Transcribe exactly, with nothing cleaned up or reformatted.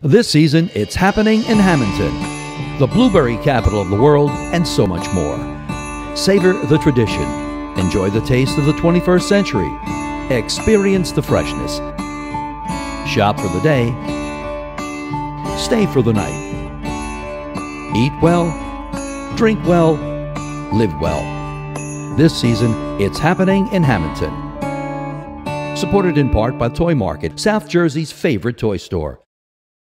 This season, it's happening in Hammonton, the blueberry capital of the world, and so much more. Savor the tradition. Enjoy the taste of the twenty-first century. Experience the freshness. Shop for the day. Stay for the night. Eat well, drink well, live well. This season, it's happening in Hammonton. Supported in part by Toy Market, South Jersey's favorite toy store.